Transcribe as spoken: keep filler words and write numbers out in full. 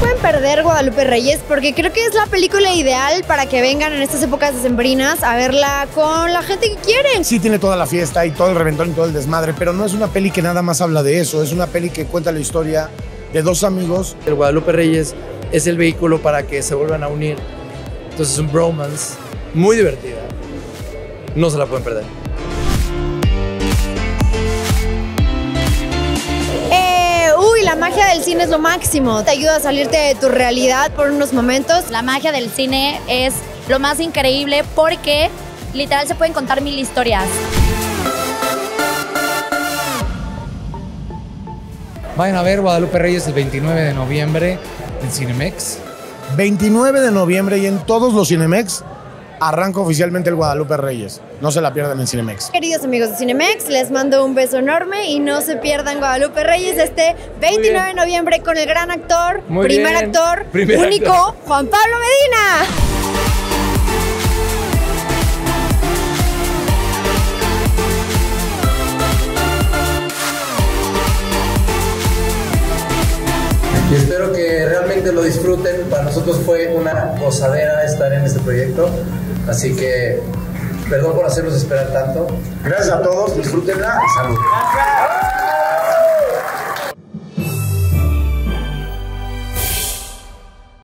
pueden perder Guadalupe Reyes porque creo que es la película ideal para que vengan en estas épocas decembrinas a verla con la gente que quieren. Sí tiene toda la fiesta y todo el reventón y todo el desmadre, pero no es una peli que nada más habla de eso, es una peli que cuenta la historia de dos amigos. El Guadalupe Reyes es el vehículo para que se vuelvan a unir. Entonces es un bromance muy divertida. No se la pueden perder. Uy, la magia del cine es lo máximo. Te ayuda a salirte de tu realidad por unos momentos. La magia del cine es lo más increíble porque literal se pueden contar mil historias. Vayan a ver Guadalupe Reyes el veintinueve de noviembre en Cinemex. veintinueve de noviembre y en todos los Cinemex arranca oficialmente el Guadalupe Reyes. No se la pierdan en Cinemex. Queridos amigos de Cinemex, les mando un beso enorme y no se pierdan Guadalupe Reyes este veintinueve de noviembre con el gran actor, Muy primer bien. actor, Primer único, actor. Juan Pablo Medina. Y espero que realmente lo disfruten. Para nosotros fue una gozadera estar en este proyecto. Así que, perdón por hacerlos esperar tanto. Gracias a todos, disfrútenla y salud.